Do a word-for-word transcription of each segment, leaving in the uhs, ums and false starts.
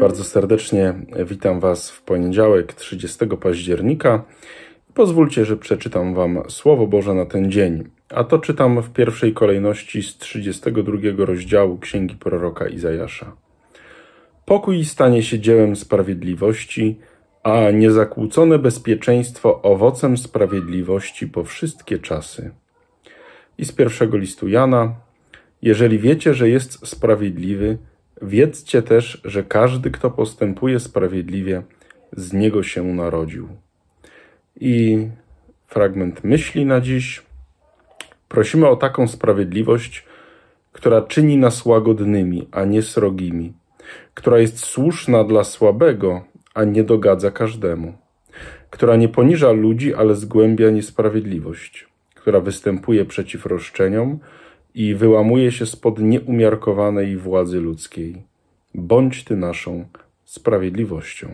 Bardzo serdecznie witam Was w poniedziałek, trzydziestego października. Pozwólcie, że przeczytam Wam Słowo Boże na ten dzień. A to czytam w pierwszej kolejności z trzydziestego drugiego rozdziału Księgi proroka Izajasza. Pokój stanie się dziełem sprawiedliwości, a niezakłócone bezpieczeństwo owocem sprawiedliwości po wszystkie czasy. I z pierwszego listu Jana. Jeżeli wiecie, że jest sprawiedliwy, wiedzcie też, że każdy, kto postępuje sprawiedliwie, z niego się narodził. I fragment myśli na dziś. Prosimy o taką sprawiedliwość, która czyni nas łagodnymi, a nie srogimi, która jest słuszna dla słabego, a nie dogadza każdemu, która nie poniża ludzi, ale zgłębia niesprawiedliwość, która występuje przeciw roszczeniom i wyłamuje się spod nieumiarkowanej władzy ludzkiej. Bądź Ty naszą sprawiedliwością.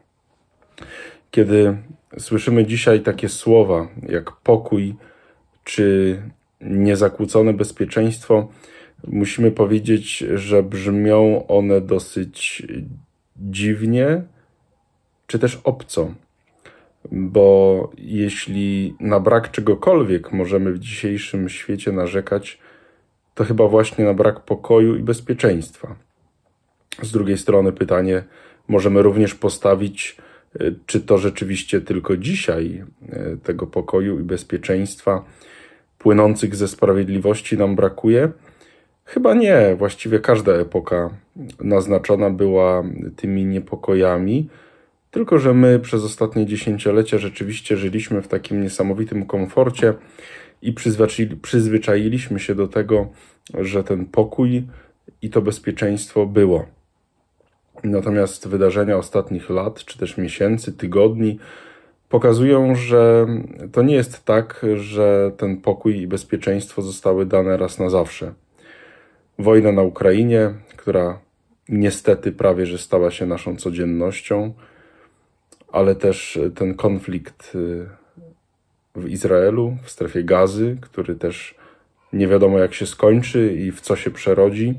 Kiedy słyszymy dzisiaj takie słowa jak pokój czy niezakłócone bezpieczeństwo, musimy powiedzieć, że brzmią one dosyć dziwnie, czy też obco. Bo jeśli na brak czegokolwiek możemy w dzisiejszym świecie narzekać, to chyba właśnie na brak pokoju i bezpieczeństwa. Z drugiej strony pytanie możemy również postawić, czy to rzeczywiście tylko dzisiaj tego pokoju i bezpieczeństwa płynących ze sprawiedliwości nam brakuje? Chyba nie. Właściwie każda epoka naznaczona była tymi niepokojami, tylko że my przez ostatnie dziesięciolecia rzeczywiście żyliśmy w takim niesamowitym komforcie i przyzwyczailiśmy się do tego, że ten pokój i to bezpieczeństwo było. Natomiast wydarzenia ostatnich lat, czy też miesięcy, tygodni pokazują, że to nie jest tak, że ten pokój i bezpieczeństwo zostały dane raz na zawsze. Wojna na Ukrainie, która niestety prawie że stała się naszą codziennością, ale też ten konflikt w Izraelu, w strefie Gazy, który też nie wiadomo jak się skończy i w co się przerodzi,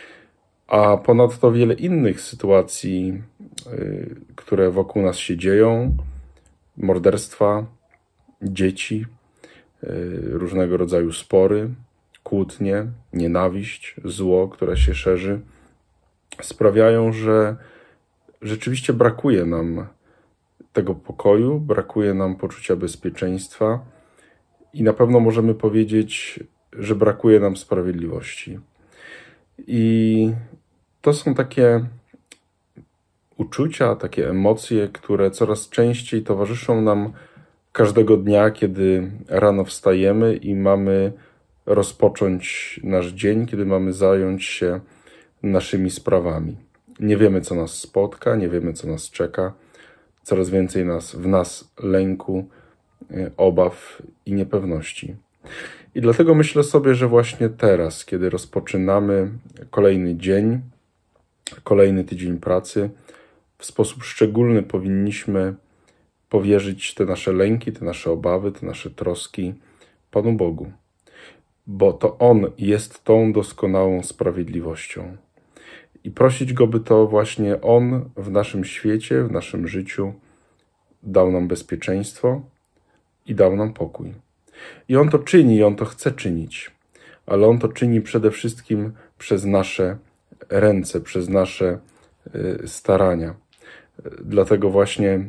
a ponadto wiele innych sytuacji, które wokół nas się dzieją, morderstwa dzieci, różnego rodzaju spory, kłótnie, nienawiść, zło, które się szerzy, sprawiają, że rzeczywiście brakuje nam tego pokoju, brakuje nam poczucia bezpieczeństwa i na pewno możemy powiedzieć, że brakuje nam sprawiedliwości. I to są takie uczucia, takie emocje, które coraz częściej towarzyszą nam każdego dnia, kiedy rano wstajemy i mamy rozpocząć nasz dzień, kiedy mamy zająć się naszymi sprawami. Nie wiemy, co nas spotka, nie wiemy, co nas czeka. Coraz więcej nas, w nas lęku, obaw i niepewności. I dlatego myślę sobie, że właśnie teraz, kiedy rozpoczynamy kolejny dzień, kolejny tydzień pracy, w sposób szczególny powinniśmy powierzyć te nasze lęki, te nasze obawy, te nasze troski Panu Bogu. Bo to On jest tą doskonałą sprawiedliwością. I prosić Go, by to właśnie On w naszym świecie, w naszym życiu dał nam bezpieczeństwo i dał nam pokój. I On to czyni, i On to chce czynić, ale On to czyni przede wszystkim przez nasze ręce, przez nasze starania. Dlatego właśnie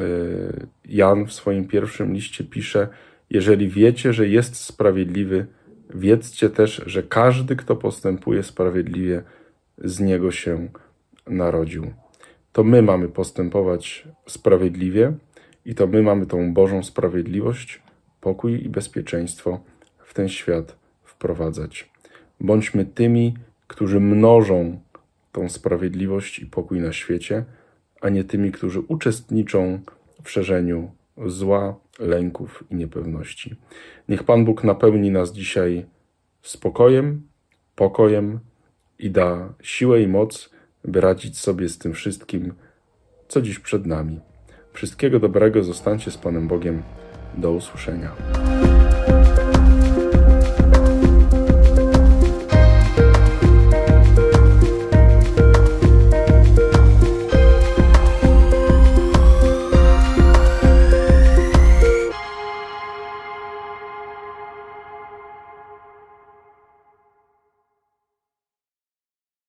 Jan w swoim pierwszym liście pisze: jeżeli wiecie, że jest sprawiedliwy, wiedzcie też, że każdy, kto postępuje sprawiedliwie, z niego się narodził. To my mamy postępować sprawiedliwie i to my mamy tą Bożą sprawiedliwość, pokój i bezpieczeństwo w ten świat wprowadzać. Bądźmy tymi, którzy mnożą tą sprawiedliwość i pokój na świecie, a nie tymi, którzy uczestniczą w szerzeniu zła, lęków i niepewności. Niech Pan Bóg napełni nas dzisiaj spokojem, pokojem i da siłę i moc, by radzić sobie z tym wszystkim, co dziś przed nami. Wszystkiego dobrego, zostańcie z Panem Bogiem. Do usłyszenia.